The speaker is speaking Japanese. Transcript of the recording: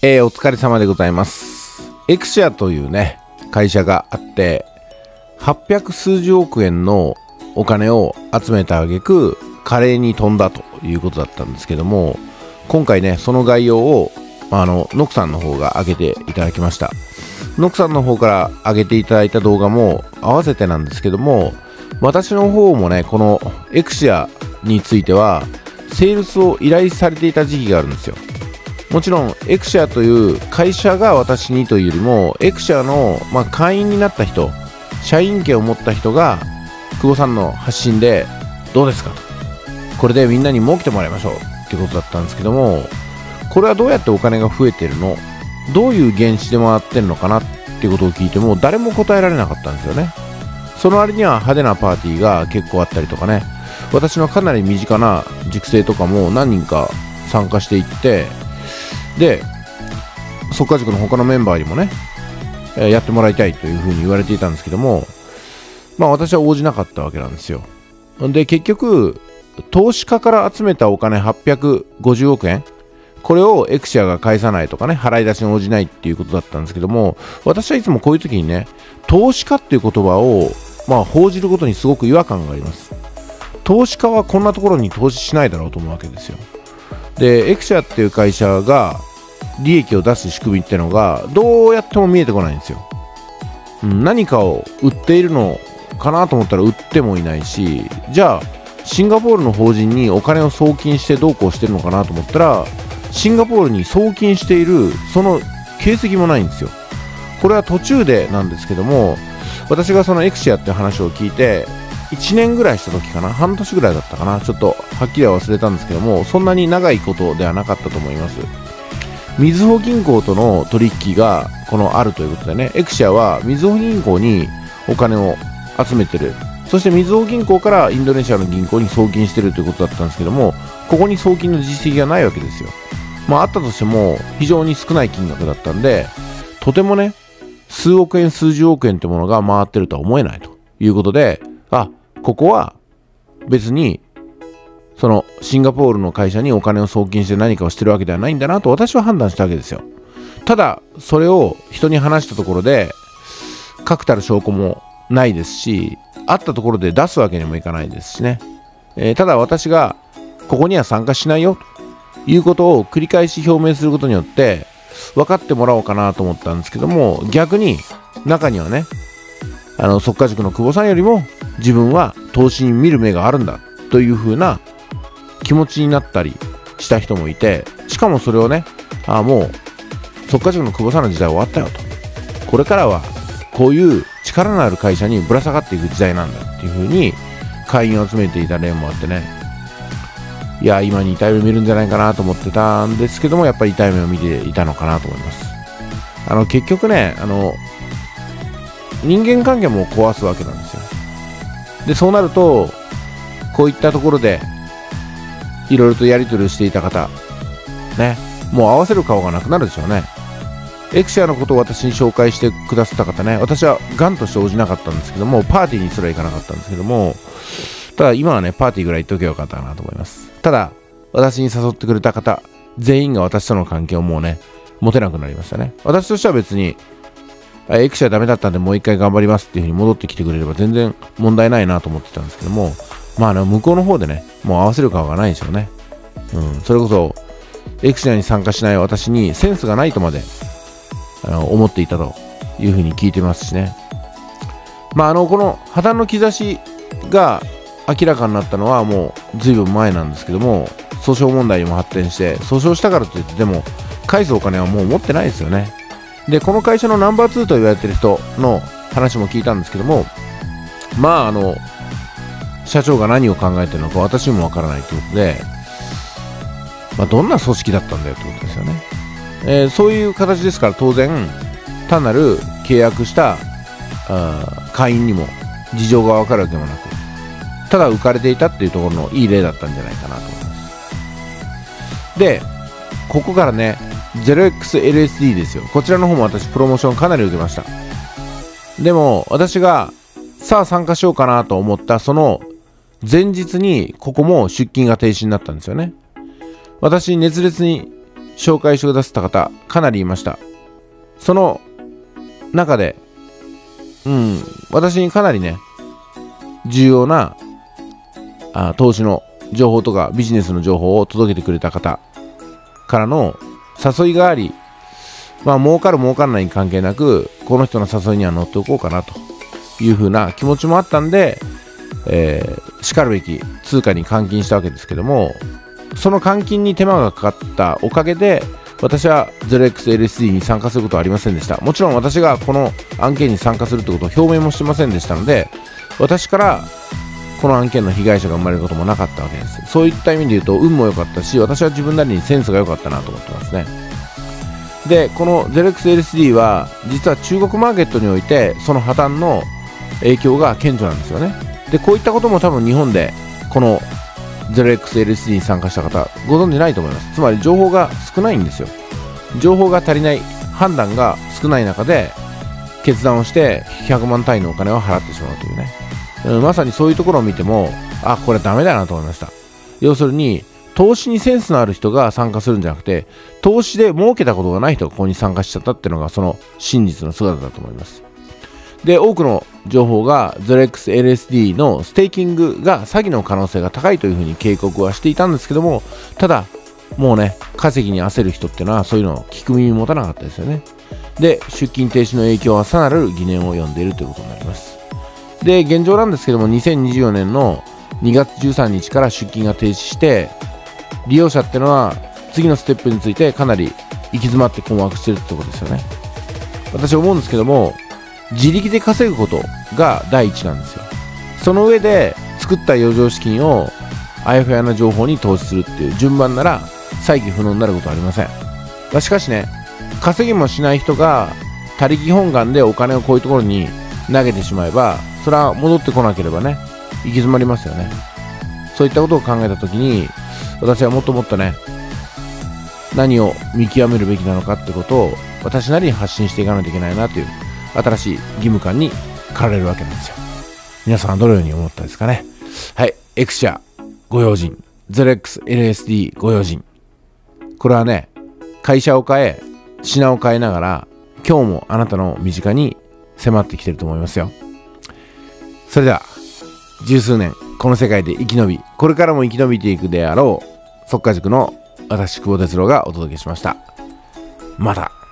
お疲れ様でございます。エクシアというね、会社があって、800数十億円のお金を集めた挙句、華麗に飛んだということだったんですけども、今回ね、その概要を、ノクさんの方が上げていただきました。ノクさんの方から上げていただいた動画も合わせてなんですけども、私の方もね、このエクシアについては、セールスを依頼されていた時期があるんですよ。もちろんエクシアという会社が私にというよりも、エクシアの、会員になった人、社員権を持った人が久保さんの発信でどうですかと、これでみんなに儲けてもらいましょうっていうことだったんですけども、これはどうやってお金が増えてるの、どういう原資で回ってるのかなっていうことを聞いても誰も答えられなかったんですよね。その割には派手なパーティーが結構あったりとかね、私のかなり身近な塾生とかも何人か参加していって、で速稼塾の他のメンバーにもね、やってもらいたいというふうに言われていたんですけども、私は応じなかったわけなんですよ。で結局投資家から集めたお金850億円、これをエクシアが返さないとかね、払い出しに応じないっていうことだったんですけども、私はいつもこういう時にね、投資家っていう言葉を報じることにすごく違和感があります。投資家はこんなところに投資しないだろうと思うわけですよ。でエクシアっていう会社が利益を出す仕組みってのがどうやっても見えてこないんですよ。何かを売っているのかなと思ったら売ってもいないし、じゃあシンガポールの法人にお金を送金してどうこうしてるのかなと思ったら、シンガポールに送金しているその形跡もないんですよ。これは途中でなんですけども、私がそのエクシアって話を聞いて1年ぐらいした時かな、半年ぐらいだったかな、ちょっとはっきりは忘れたんですけども、そんなに長いことではなかったと思います。みずほ銀行との取引があるということでね、エクシアはみずほ銀行にお金を集めてる、そしてみずほ銀行からインドネシアの銀行に送金してるということだったんですけども、ここに送金の実績がないわけですよ。あったとしても非常に少ない金額だったんで、とてもね、数億円数十億円ってものが回ってるとは思えないということで、ここは別にそのシンガポールの会社にお金を送金して何かをしてるわけではないんだなと私は判断したわけですよ。ただそれを人に話したところで確たる証拠もないですし、あったところで出すわけにもいかないですしね、ただ私がここには参加しないよということを繰り返し表明することによって分かってもらおうかなと思ったんですけども、逆に中にはね、速稼塾の久保さんよりも自分は投資に見る目があるんだという風な気持ちになったりした人もいて、しかもそれをね、もう速稼塾の久保さんの時代終わったよと、これからはこういう力のある会社にぶら下がっていく時代なんだっていう風に会員を集めていた例もあってね、いや今に痛い目見るんじゃないかなと思ってたんですけども、やっぱり痛い目を見ていたのかなと思います。結局ね、人間関係も壊すわけなんですよ。でそうなるとこういったところでいろいろとやり取りをしていた方ね、もう合わせる顔がなくなるでしょうね。エクシアのことを私に紹介してくださった方ね、私はガンとして応じなかったんですけども、パーティーにすら行かなかったんですけども、ただ今はね、パーティーぐらい行っとけばよかったかなと思います。ただ私に誘ってくれた方全員が私との関係をもうね持てなくなりましたね。私としては別にエクシアダメだったんでもう一回頑張りますっていう風に戻ってきてくれれば全然問題ないなと思ってたんですけども、向こうの方でね、もう合わせる顔がないでしょうね。それこそエクシアに参加しない私にセンスがないとまで思っていたという風に聞いてますしね。この破綻の兆しが明らかになったのはもうずいぶん前なんですけども、訴訟問題にも発展して、訴訟したからといってでも返すお金はもう持ってないですよね。でこの会社のナンバー2と言われてる人の話も聞いたんですけども、社長が何を考えてるのか私にもわからないということで、どんな組織だったんだよということですよね。そういう形ですから、当然単なる契約した会員にも事情がわかるわけもなく、ただ浮かれていたっていうところのいい例だったんじゃないかなと思います。でここからね 0xLSD ですよ。こちらの方も私プロモーションかなり受けました。でも私がさあ参加しようかなと思ったその前日にここも出金が停止になったんですよね。私熱烈に紹介してくださった方かなりいました。その中で私にかなりね重要な投資の情報とかビジネスの情報を届けてくれた方からの誘いがあり、儲かる儲からないに関係なくこの人の誘いには乗っておこうかなというふうな気持ちもあったんで、しかるべき通貨に換金したわけですけども、その換金に手間がかかったおかげで私は 0xLSD に参加することはありませんでした。もちろん私がこの案件に参加するということを表明もしてませんでしたので、私からこの案件の被害者が生まれることもなかったわけです。そういった意味で言うと運も良かったし、私は自分なりにセンスが良かったなと思ってますね。で、この 0xLSD は実は中国マーケットにおいてその破綻の影響が顕著なんですよね。で、こういったことも多分日本でこの 0xLSD に参加した方ご存じないと思います。つまり情報が少ないんですよ。情報が足りない、判断が少ない中で決断をして100万単位のお金を払ってしまうというね、まさにそういうところを見てもこれダメだなと思いました。要するに投資にセンスのある人が参加するんじゃなくて、投資で儲けたことがない人がここに参加しちゃったっていうのがその真実の姿だと思います。で、多くの情報が 0xLSD のステーキングが詐欺の可能性が高いというふうに警告はしていたんですけども、ただもうね、稼ぎに焦る人っていうのはそういうのを聞く耳持たなかったですよね。で、出金停止の影響はさらなる疑念を呼んでいるということになります。で、現状なんですけども、2024年の2月13日から出金が停止して、利用者っていうのは次のステップについてかなり行き詰まって困惑してるってことですよね。私思うんですけども、自力で稼ぐことが第一なんですよ。その上で作った余剰資金をあやふやな情報に投資するっていう順番なら再起不能になることはありません。しかしね、稼ぎもしない人が他力本願でお金をこういうところに投げてしまえば、それは戻ってこなければね、行き詰まりますよね。そういったことを考えたときに、私はもっともっとね、何を見極めるべきなのかってことを私なりに発信していかないといけないなという新しい義務感に駆られるわけなんですよ。皆さんはどのように思ったですかね。はい、エクシャご用心、 0xLSD ご用心。これはね、会社を変え品を変えながら今日もあなたの身近に迫ってきてると思いますよ。それでは十数年この世界で生き延び、これからも生き延びていくであろう速稼塾の私久保哲郎がお届けしました。また。